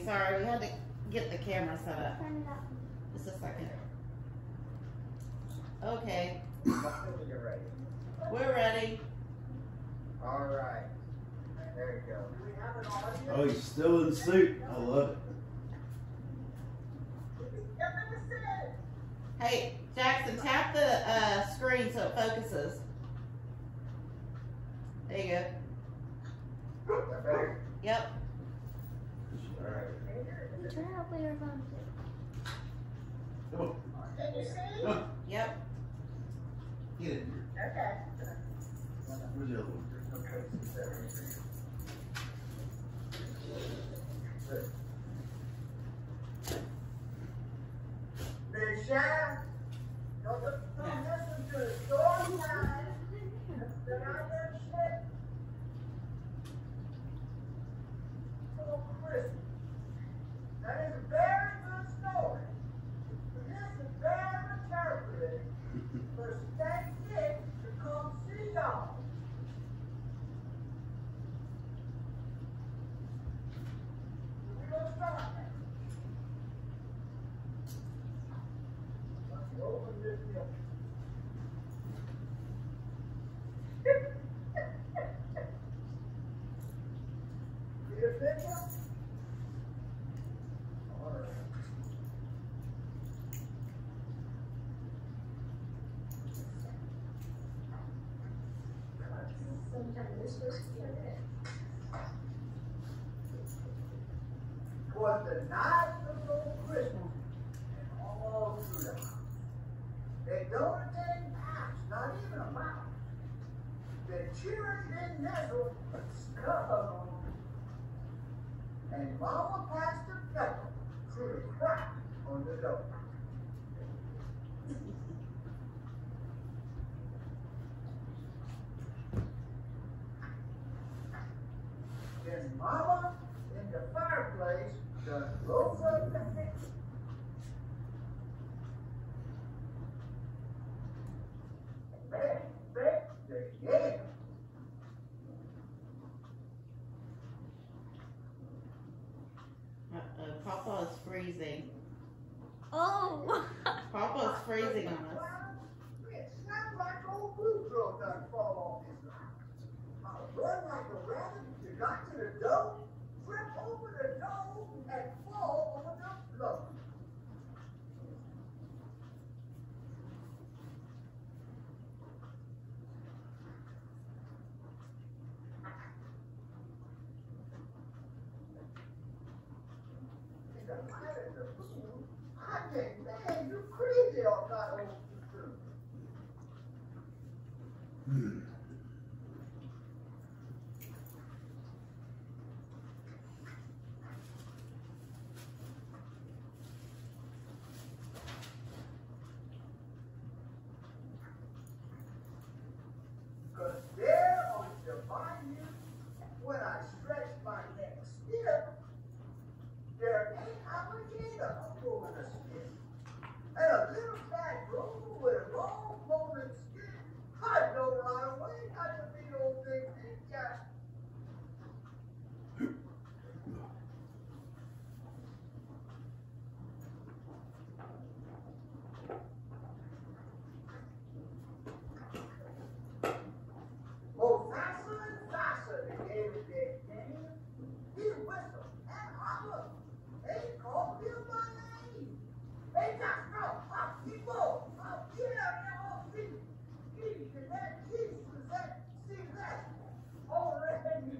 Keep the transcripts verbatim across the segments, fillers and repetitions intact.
sorry, we had to get the camera set up. Just a second. Okay. You're ready. We're ready. All right. There you go. Oh, he's still in the suit. I love it. Hey, Jackson, tap the uh, screen so it focuses. There you go. That better? Yep. All right. Turn up your phone. Come on. Can you see? Come on. Yep. Get in here. Okay. Where's the other one? Michelle, don't listen to the story line that I just said. For Christmas. That is a very good story. But this is very interpreted for Stan Dick to come see y'all. We're going to start now. Open this up. Get a picture? All right. Sometimes you're supposed to get it. Was the night before Christmas, and all through the house. They don't attend house, not even a mouse. The children didn't nestle, but stuck on them. And Mama passed the pepper through the crack on the door. Then Mama in the fireplace done rose up the head. Bang, bang, the yam. Uh-oh, Papa is freezing. Oh! Papa's freezing on us. It sounds like old Blue Girl done fall off his line. I run like a rabbit, you got to the door, trip over the door, and fall on the floor. In the light of the moon, I think, man, you crazy on that old Blue Girl. Cause there on the bayou, when I stretch my neck stiff, there ain't alligator pulling a skin. And a little fat room with a long golden skin, I know right away not to be old thing big guy. Oh, faster and faster they gave it their name. He whistled and hollered. They called him by name. Hey, Doctor, up he goes. Up here, now, see. Kitty, can that kitty, was that, see that? Already.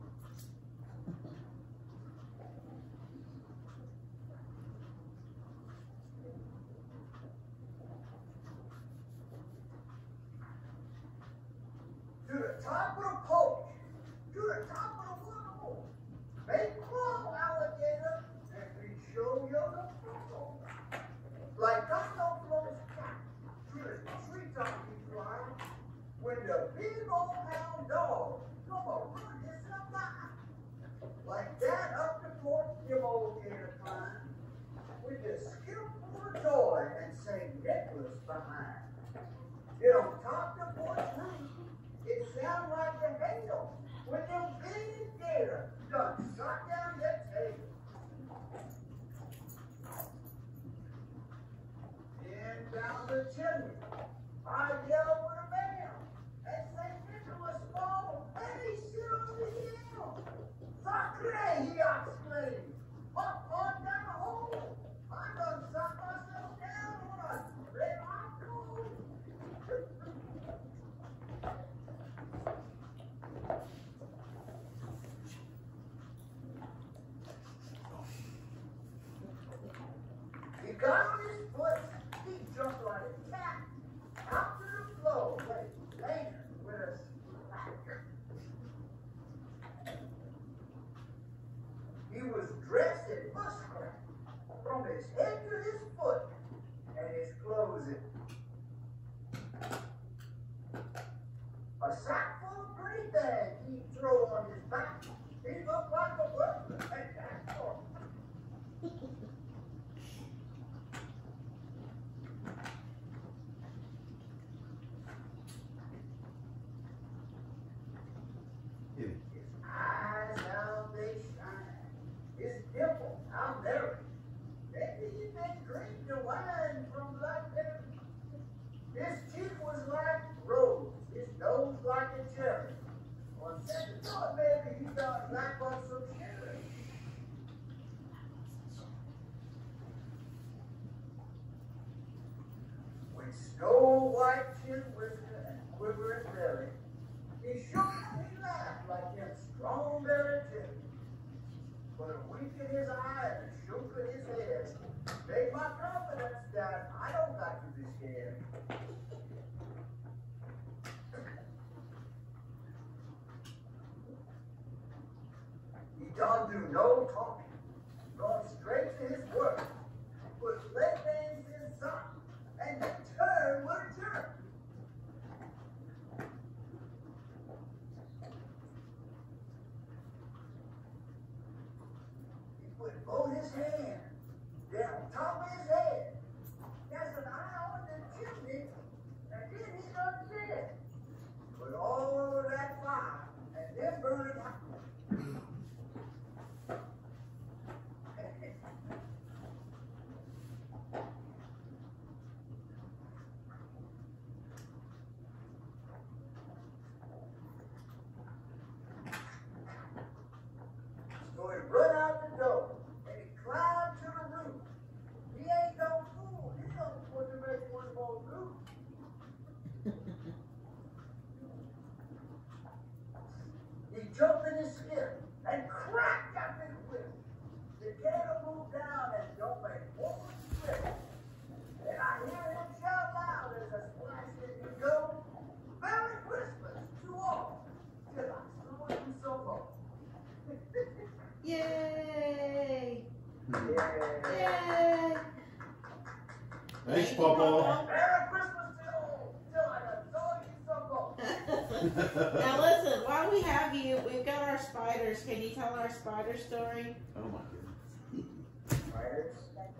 To the top of the pole, to the top of the waterhole. Make crawl, alligator, and we show you the photo. Like I know flows cat, through the treetop he fly. When the big old hound dog come a run himself by. Like that up the porch, him old gator climb. With the skip for joy and say Nicholas behind. Get on top the porch roof. It sounds like a hail when them big down the chimney. I yelled with a man, and Saint Nicholas fall, and he sit on the hill. Sacre, he exclaimed, up on down the hole. I done shot myself down on a red hot coal. He got on his foot, he jumped like a cat, out to the floor, like later with a splatter. He was dressed in muskrat, from his head to his foot, and his clothes in. A sack full of pretty things he throw on his back. He looked like a burglar, and that's all. Yeah. His eyes, how they shine. His dimple, how merry. Maybe he been drinking the wine from blackberry. His cheek was like rose, his nose like a cherry. On second thought, maybe he thought black on some cherry. When Snow White chin whiskered and quivering belly, he shook and he laughed like him strong belly Jimmy. But a wink in his eye and a shook in his head made my confidence that I don't got to be scared. He don't do no talking, gone straight to his work, put leggings in socks, and then turn with a jerk. He put both his hands down top of his head. There's an eye on the chimney, and then he done said, put all of that fire, and then burn it out. So he run out the door, and he climbed to the roof. He ain't no fool. He knows what to make one more do. He jumped in his skin and cracked up his whip. The gator moved down and don't make one slip. And I hear him shout loud as a splash in the go. Merry Christmas to all, till I saw you so long. Yay! Yeah. Yay! Thanks, Thank you, Papa. Merry Christmas to all, till I saw you so long. Now listen, while we have you, we've got our spiders. Can you tell our spider story? Oh my goodness. Spiders?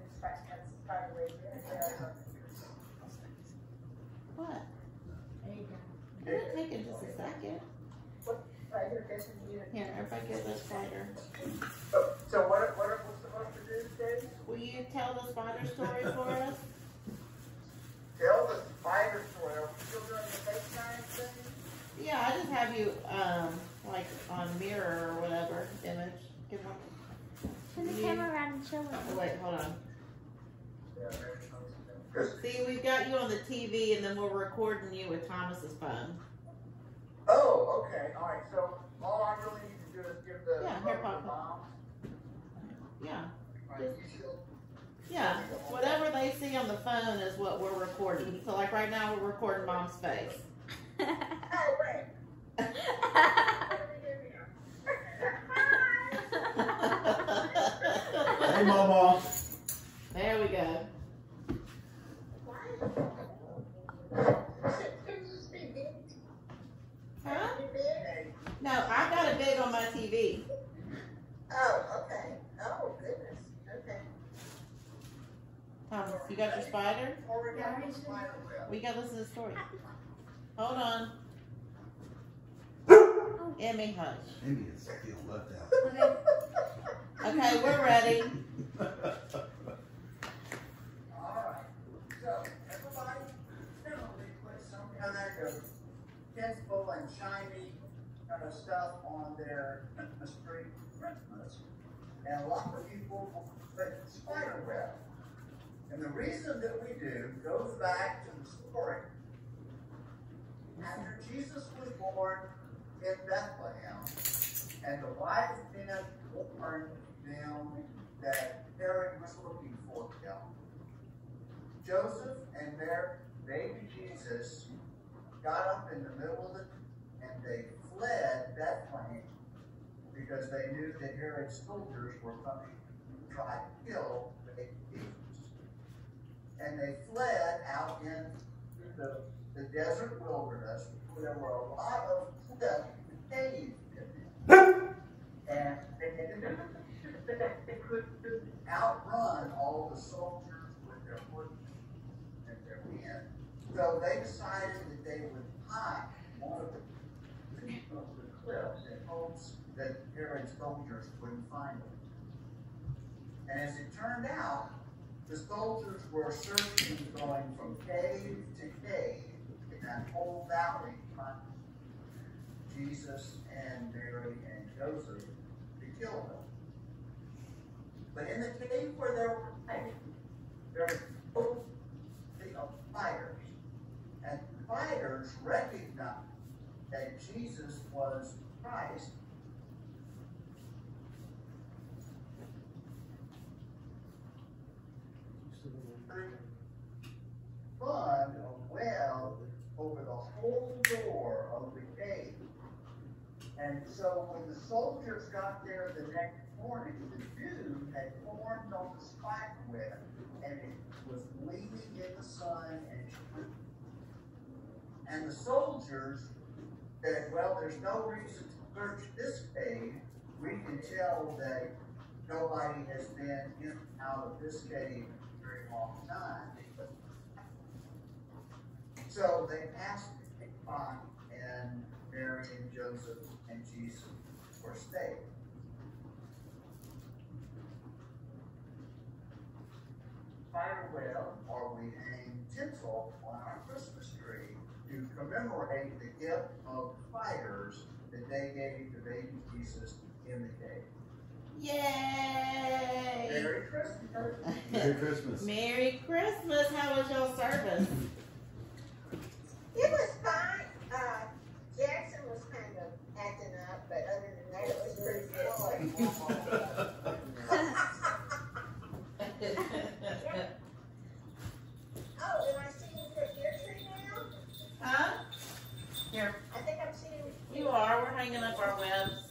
What? There you go. It'll take in just a second. Here, everybody get the spider. So, so what, what are we supposed to do today? Will you tell the spider story for us? Tell the spider story. Are we still doing the FaceTime thing? Yeah, I just have you, um, like on mirror or whatever image. Give one. Turn the Yeah. camera around and show Oh, them. wait, hold on. Yeah, Because, See, we've got you on the T V, and then we're recording you with Thomas's phone. oh, okay. All right. So all I really need to do is give the Yeah, here, the Papa. mom. Yeah, All right, you should- yeah. Whatever they see on the phone is what we're recording. So, like right now, we're recording Mom's face. Oh, wait. Hey, Mama. There we go. Huh? No, I got it big on my T V. Oh, okay. Oh, goodness. Okay. Thomas, you got your spider? Or we got the spider web. We got to listen to the story. Hold on. Emmy, hush. Maybe it's feeling left out. Okay, we're ready. All right. So, shiny kind of stuff on their Christmas tree for Christmas. And a lot of people put spider web. And the reason that we do goes back to the story. After Jesus was born in Bethlehem, and the wise men warned them that Herod was looking for him, Joseph and their baby Jesus got up in the middle of the and they fled Bethlehem because they knew that Herod's soldiers were coming to try to kill the baby Jesus. And they fled out into the, the desert wilderness where there were a lot of cliffs and caves in them. And they, they could outrun all the soldiers with their horses and their men. So they decided that they would hide one of the, of the cliffs in hopes that Herod's soldiers wouldn't find them. And as it turned out, the soldiers were searching, going from cave to cave in that whole valley, finding Jesus and Mary and Joseph to kill them. But in the cave where they were hiding, there was both of fighters. And the fighters recognized that Jesus was Christ. Spun a web over the whole door of the cave. And so when the soldiers got there the next morning, the dew had formed on the spider web, and it was bleeding in the sun and shrinking. And the soldiers said, well, there's no reason to search this cave. We can tell that nobody has been in and out of this cave in a very long time. So they asked to find, and Mary and Joseph and Jesus were staying. Spiderweb, or we hang tinsel on our Christmas tree to commemorate the gift of fighters that they gave to baby Jesus in the cave. Yay! Merry Christmas! Merry Christmas. Merry Christmas! How was your service? It was fine. Uh, Jackson was kind of acting up, but other than that, it was pretty good. Oh, am I seeing you put your tree now? Huh? Here. I think I'm seeing You are. We're hanging up our webs.